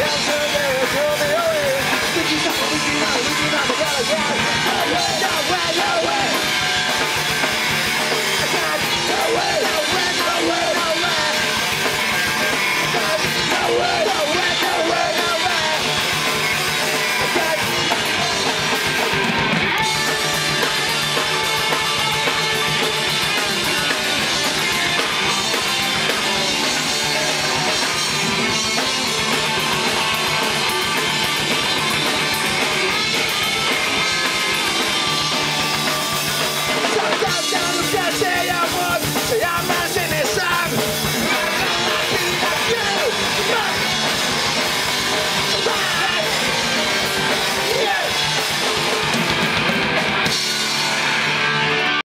down to there, throw me away. Think you know, we can not, we can not, we gotta get.